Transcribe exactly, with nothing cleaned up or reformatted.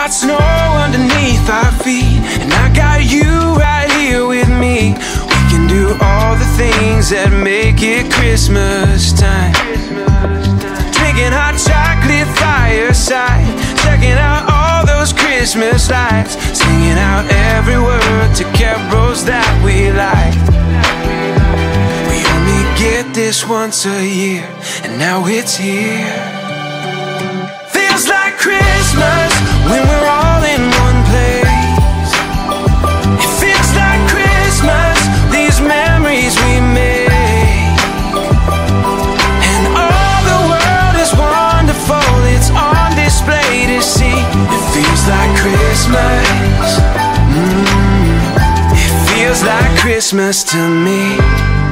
got snow underneath our feet, and I got you right here with me. We can do all the things that make it Christmas time. Drinking hot chocolate fireside, checking out all those Christmas lights, singing out every word to carols that we like. We only get this once a year, and now it's here. Feels like Christmas when we're all in one place. It feels like Christmas, these memories we make. And all the world is wonderful, it's on display to see. It feels like Christmas. Mm, it feels like Christmas to me.